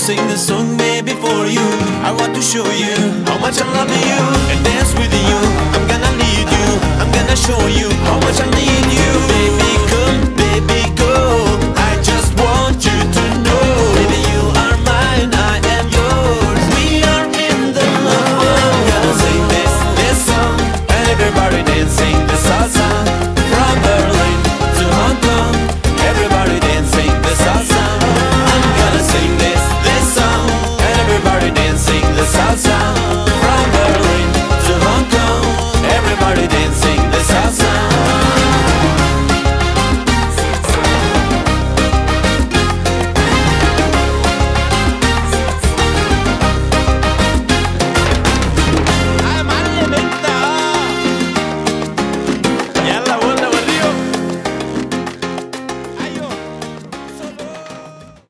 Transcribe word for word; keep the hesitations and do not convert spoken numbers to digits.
sing this song, baby, for you. I want to show you how much I love you and dance with you. I'm gonna lead you, I'm gonna show you how much I need you, baby.